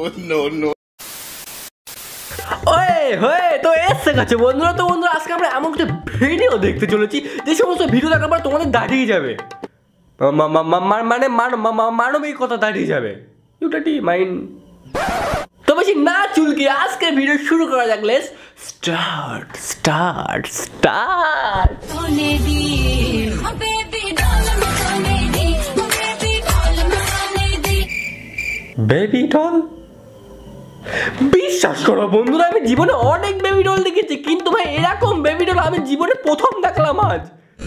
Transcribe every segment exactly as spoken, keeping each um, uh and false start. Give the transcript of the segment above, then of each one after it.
No no way হয়ে তো এসে গেছে বন্ধুরা। তো বন্ধুরা আজকে আমরা এমন একটা ভিডিও দেখতে চলেছি যে সমস্ত ভিডিও দেখার পর তোমাদের দাঁড়িয়ে যাবে, মানে মানবিকতা দাঁড়িয়ে যাবে। ইউটাটি মাইন্ড। তো বেশি না চুলকি আজকের ভিডিও শুরু করা যাক। Let's start start start. Baby doll, বিশ্বাস করো বন্ধুরা আমি জীবনে অনেক বেবি ডল দেখেছি, কিন্তু ভাই এরকম বেবি ডল আমি জীবনে প্রথম দেখলাম আজ।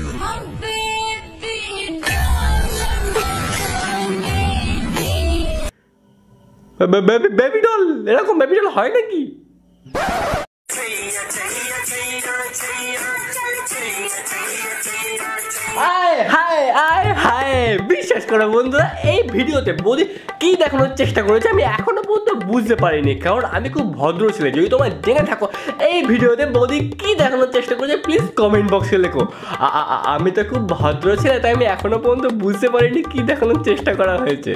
বেবি ডল, এরকম বেবি ডল হয় নাকি? আয় হায় আয় হায়, বিশ্বাস করো বন্ধুরা এই ভিডিওতে বৌদি কি দেখানোর চেষ্টা করেছে আমি এখনো পর্যন্ত বুঝতে পারিনি, কারণ আমি খুব ভদ্র ছেলে। যদি তোমরা জেনে থাকো এই ভিডিওতে বৌদি কি দেখানোর চেষ্টা করেছে প্লিজ কমেন্ট বক্সে লেখো। আমি তো খুব ভদ্র ছেলে, তাই আমি এখনো পর্যন্ত বুঝতে পারিনি কি দেখানোর চেষ্টা করা হয়েছে।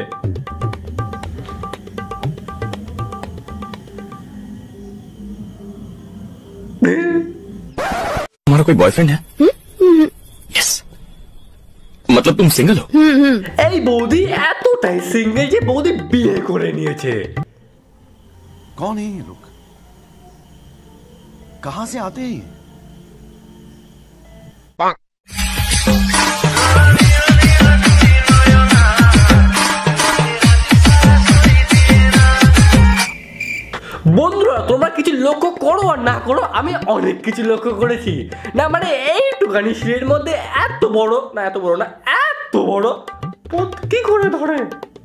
तुम्हारा कोई बॉयफ्रेंड है? यस। मतलब तुम सिंगल हो? এই বৌদি এতটাই সিঙ্গেল যে বৌদি বিয়ে করে নিয়েছে। कौन है ये लोग? कहां से आते हैं? বন্ধুরা তোমরা কিছু লক্ষ্য করো আর না করো, আমি অনেক কিছু লক্ষ্য করেছি। না মানে এইটুখানি শিলের মধ্যে এত বড় না, এত বড় না, এত বড় কি করে ধরে?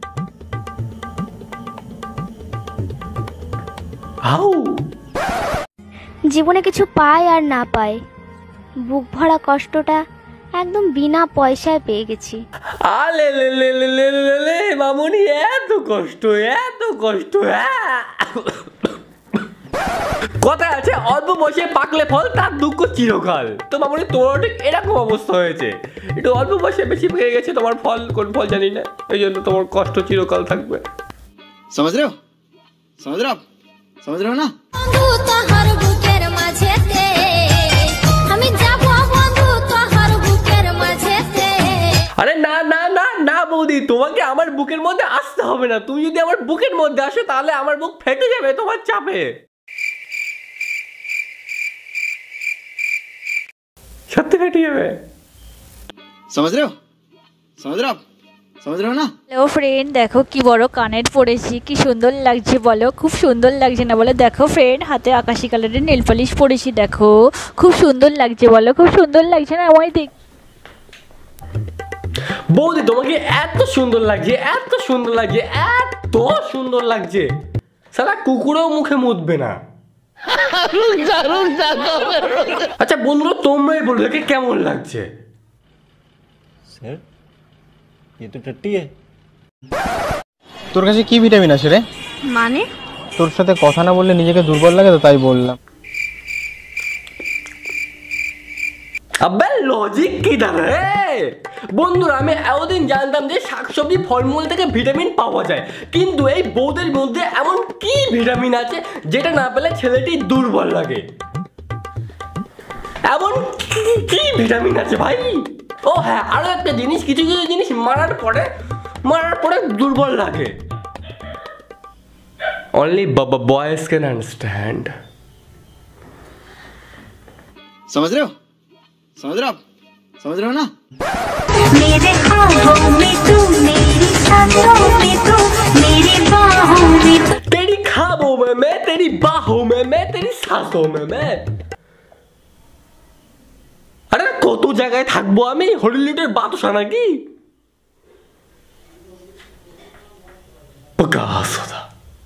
হাউ জীবনে কিছু পায় আর না পায়, বুক ভরা কষ্টটা একদম বিনা পয়সায় পেয়ে গেছি। আলে লে লে লে লে লে লে মামুনি, এত কষ্ট এত কষ্ট। কথা আছে অল্প বয়সে পাকলে ফল তার দুঃখ চিরকাল। তো মামুনি তোমার ঠিক এরকম অবস্থা হয়েছে, একটু অল্প বয়সে বেশি পেয়ে গেছে তোমার ফল, কোন ফল জানি না, এই জন্য তোমার কষ্ট চিরকাল থাকবে। समझ रहे हो? समझ रहे हो? समझ रहे हो ना? আরে না না না না বৌদি, তোমাকে আমার বুকের মধ্যে আসতে হবে না। তুমি যদি আমার বুকের মধ্যে আসো তাহলে আমার বুক ফেটে যাবে তোমার চাপে, সত্যি ফেটে যাবে। समझ रहे हो? समझ रहे हो? समझ रहे हो ना? হ্যালো ফ্রেন্ড, দেখো কি বড় কানের পরেছি, কি সুন্দর লাগছে বলো? খুব সুন্দর লাগছে না বলো? দেখো ফ্রেন্ড হাতে আকাশি কালারের নেল পলিশ পরেছি, দেখো খুব সুন্দর লাগছে বলো? খুব সুন্দর লাগছে না আমায়? দেখ বৌদি তোমাকে এত সুন্দর লাগছে, এত সুন্দর লাগছে, এত সুন্দর লাগছে, সালা কুকুরেও মুখে মুতবে না। আচ্ছা বন্ধুরা তোমরাই বলো দেখে কেমন লাগছে? স্যার ये तो टट्टी है। তোর কাছে কি ভিটামিন আছে রে? মানে তোর সাথে কথা না বললে নিজেকে দুর্বল লাগে তো তাই বললাম। আবে লজিক কি দাঁড়া রে? বন্ধুরা আমি এতদিন জানতাম যে শাকসবজি ফলমূল থেকে ভিটামিন পাওয়া যায়, কিন্তু এই বৌদের মধ্যে এমন কি ভিটামিন আছে যেটা না পেলে ছেলেটি দুর্বল লাগে? এমন কি ভিটামিন আছে ভাই? ও হ্যাঁ, আরো একটা জিনিস, কিছু কিছু জিনিস মারার পরে মারার পরে দুর্বল লাগে। Only boys can understand. समझ रहे हो? समझ रहे हो? समझ रहे हो ना? मेरे ख्वाबों में तू, मेरी सांसों में तू, मेरी बाहों में तू। तेरी ख्वाबों में मैं, तेरी बाहों में मैं, तेरी सांसों में मैं। আরে কত জায়গায় থাকবো আমি, হলিউডের বাদশা নাকি? প্রকাশ হোতা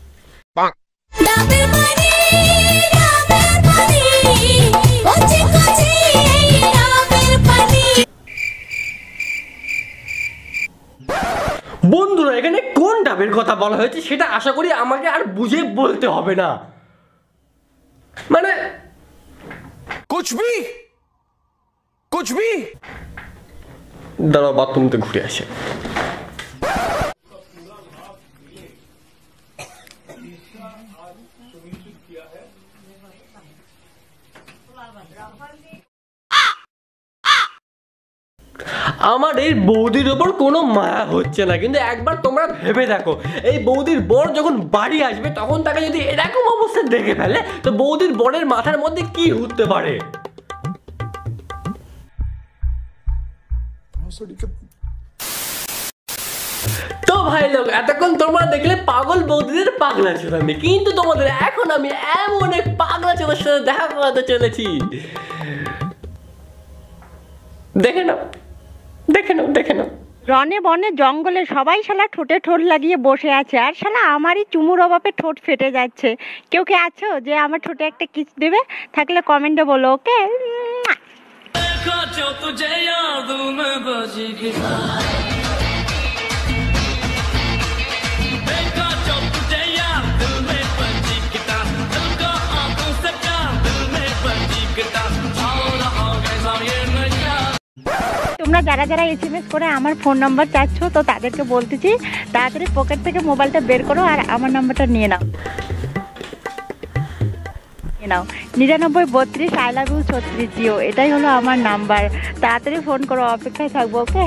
বন্ধুরা এখানে কোন ডাবের কথা বলা হয়েছে সেটা আশা করি আমাকে আর বুঝে বলতে হবে না। মানে कुछ भी कुछ भी দাঁড়াও বাথরুমতে ঘুরে আসে। আমার এই বৌদির ওপর কোনো মায়া হচ্ছে না, কিন্তু একবার তোমরা ভেবে দেখো, এই বৌদির বর যখন বাড়ি আসবে তখন তাকে যদি এরকম অবস্থা দেখে ফেলে তো বৌদির বরের মাথার মধ্যে কি উঠতে পারে। তো ভাই লোক, এতক্ষণ তোমরা দেখলে পাগল বৌদিদের পাগলা চোদামি, কিন্তু তোমাদের এখন আমি এমন এক পাগলা চোদার সাথে দেখা করাতে চলেছি। দেখে নাও দেখে নাও দেখে নাও। রনে বনে জঙ্গলে সবাই শালা ঠোঁটে ঠোঁট লাগিয়ে বসে আছে, আর শালা আমারই চুমুর অভাবে ঠোঁট ফেটে যাচ্ছে। কেউ কে আছো যে আমার ঠোঁটে একটা কিস দেবে? থাকলে কমেন্টে বলো, ওকে। তোমরা যারা যারা এসএমএস করে আমার ফোন নাম্বার চাচ্ছ, তো তাদেরকে বলতেছি তাড়াতাড়ি পকেট থেকে মোবাইলটা বের করো আর আমার নাম্বারটা নিয়ে নাও নিয়ে নাও নিরানব্বই বত্রিশ আই লাভ ইউ ছত্রিশ জিও, এটাই হলো আমার নাম্বার। তাড়াতাড়ি ফোন করো, অপেক্ষায় থাকবো, ওকে।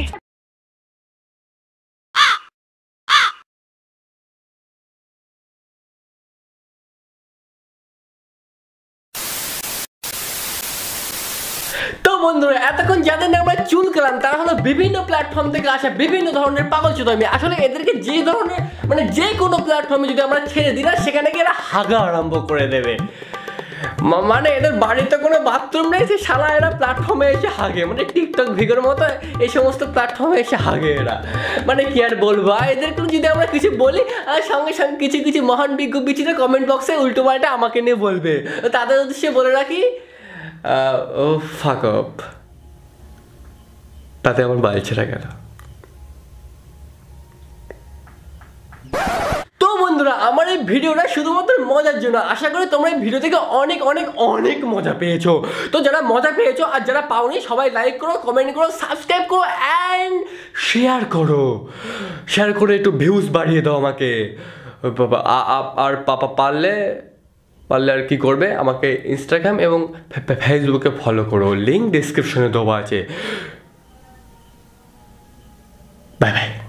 তো বন্ধুরা, এতক্ষণ যাদের নিয়ে আমরা চুল খেলাম তারা হলো বিভিন্ন প্ল্যাটফর্ম থেকে আসা বিভিন্ন ধরনের পাগল চোদামি। আসলে এদেরকে যে ধরনের মানে যে কোনো প্ল্যাটফর্মে যদি আমরা ছেড়ে দিই না, সেখানে গিয়ে এরা হাগা আরম্ভ করে দেবে। মানে এদের বাড়িতে কোনো বাথরুম নেই, সে শালা এরা প্ল্যাটফর্মে এসে হাগে, মানে টিকটক ভিডিওর মতো এই সমস্ত প্ল্যাটফর্মে এসে হাগে এরা। মানে কি আর বলবো, এদেরকে যদি আমরা কিছু বলি সঙ্গে সঙ্গে কিছু কিছু মহান বিজ্ঞ বিচিত্র কমেন্ট বক্সে উল্টো পাল্টা আমাকে নিয়ে বলবে। তাদের উদ্দেশ্যে বলে রাখি, ও ফাক আপ, তাতে আমার বাল ছেড়ে গেল। তো বন্ধুরা, আমার এই ভিডিওটা শুধুমাত্র মজার জন্য, আশা করি তোমরা এই ভিডিও থেকে অনেক অনেক অনেক মজা পেয়েছো। তো যারা মজা পেয়েছো আর যারা পাওনি সবাই লাইক করো, কমেন্ট করো, সাবস্ক্রাইব করো অ্যান্ড শেয়ার করো। শেয়ার করে একটু ভিউজ বাড়িয়ে দাও আমাকে। আর পাপা পারলে পারলে আর কি করবে, আমাকে ইনস্টাগ্রাম এবং ফেসবুকে ফলো করো, লিঙ্ক ডিসক্রিপশনে দেওয়া আছে। Bye by.